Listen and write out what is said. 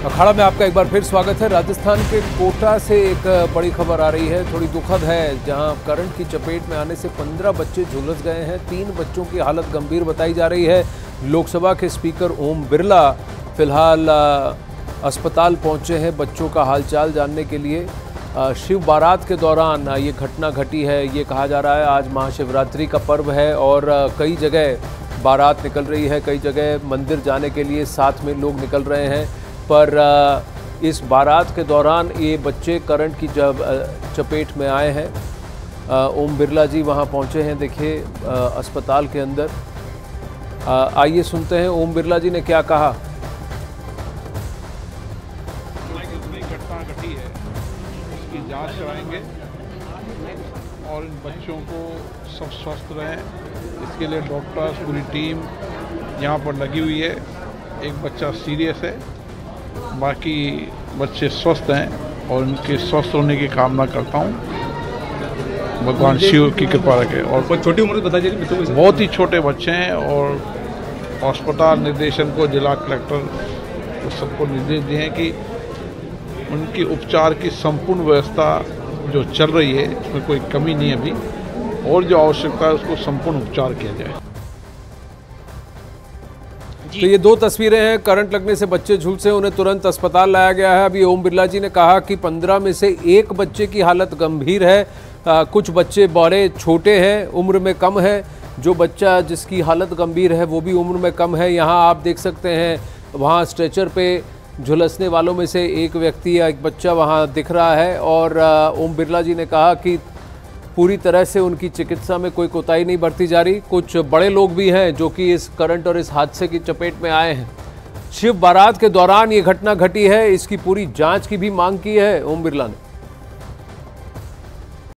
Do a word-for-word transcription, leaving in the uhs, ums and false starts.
अखाड़ा में आपका एक बार फिर स्वागत है। राजस्थान के कोटा से एक बड़ी खबर आ रही है, थोड़ी दुखद है, जहां करंट की चपेट में आने से पंद्रह बच्चे झुलस गए हैं। तीन बच्चों की हालत गंभीर बताई जा रही है। लोकसभा के स्पीकर ओम बिरला फिलहाल अस्पताल पहुंचे हैं बच्चों का हालचाल जानने के लिए। शिव बारात के दौरान ये घटना घटी है। ये कहा जा रहा है आज महाशिवरात्रि का पर्व है और कई जगह बारात निकल रही है, कई जगह मंदिर जाने के लिए साथ में लोग निकल रहे हैं। पर इस बारात के दौरान ये बच्चे करंट की जब चपेट में आए हैं। ओम बिरला जी वहां पहुंचे हैं, देखिए अस्पताल के अंदर। आइए सुनते हैं ओम बिरला जी ने क्या कहा। घटना घटी है, उसकी जांच कराएंगे और इन बच्चों को सब स्वस्थ रहें, इसके लिए डॉक्टर्स पूरी टीम यहाँ पर लगी हुई है। एक बच्चा सीरियस है, बाकी बच्चे स्वस्थ हैं और उनके स्वस्थ होने की कामना करता हूँ। भगवान शिव की कृपा रखे। और छोटी उम्र में बता दीजिए बच्चों को, बहुत ही छोटे बच्चे हैं और अस्पताल निर्देशन को, जिला कलेक्टर को सबको निर्देश दिए हैं कि उनकी उपचार की संपूर्ण व्यवस्था जो चल रही है उसमें कोई कमी नहीं है अभी, और जो आवश्यकता है उसको संपूर्ण उपचार किया जाए। तो ये दो तस्वीरें हैं, करंट लगने से बच्चे झुलसे, उन्हें तुरंत अस्पताल लाया गया है। अभी ओम बिरला जी ने कहा कि पंद्रह में से एक बच्चे की हालत गंभीर है। आ, कुछ बच्चे बड़े छोटे हैं, उम्र में कम है। जो बच्चा जिसकी हालत गंभीर है वो भी उम्र में कम है। यहाँ आप देख सकते हैं, वहाँ स्ट्रेचर पे झुलसने वालों में से एक व्यक्ति या एक बच्चा वहाँ दिख रहा है। और ओम बिरला जी ने कहा कि पूरी तरह से उनकी चिकित्सा में कोई कोताही नहीं बरती जा रही। कुछ बड़े लोग भी हैं जो कि इस करंट और इस हादसे की चपेट में आए हैं। शिव बारात के दौरान ये घटना घटी है, इसकी पूरी जांच की भी मांग की है ओम बिरला ने।